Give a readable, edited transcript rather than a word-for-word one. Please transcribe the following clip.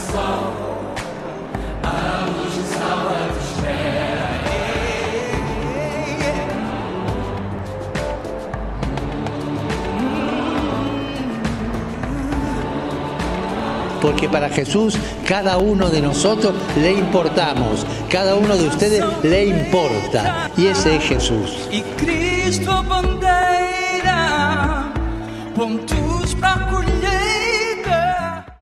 Porque para Jesús cada uno de nosotros le importamos, cada uno de ustedes le importa, y ese es Jesús. E Cristo bandeira, pontos para colher.